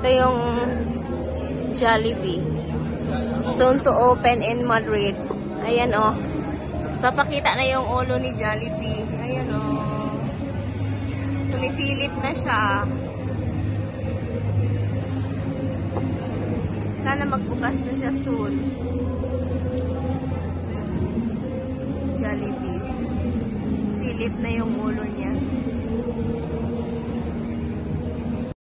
Ito yung Jollibee. Soon to open in Madrid. Ayan o. Papakita na yung ulo ni Jollibee. Ayan o. Sumisilip na siya. Sana magbukas na siya soon. Jollibee. Silip na yung ulo niya.